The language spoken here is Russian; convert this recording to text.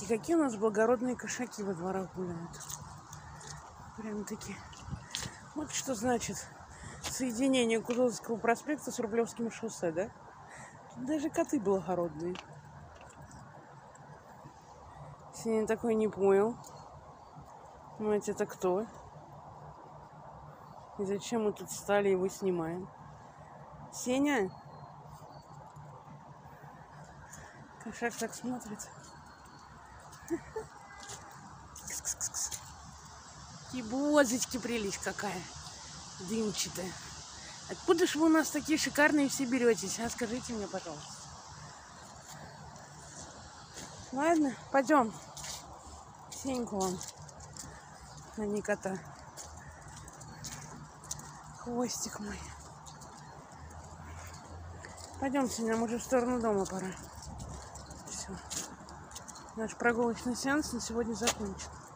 какие у нас благородные кошаки во дворах гуляют. Прям таки. Вот что значит соединение Кутузовского проспекта с Рублевским шоссе, да? Даже коты благородные. Сеня такой не понял. Мать, это кто? И зачем мы тут встали, его снимаем? Сеня? Кошак так смотрит. И бозочки прелесть какая. Дымчатая. Откуда же вы у нас такие шикарные все беретесь? А скажите мне, пожалуйста. Ладно, пойдем. Сеньку вам. А не кота. Хвостик мой. Пойдемте, нам уже в сторону дома пора. Все. Наш прогулочный сеанс на сегодня закончен.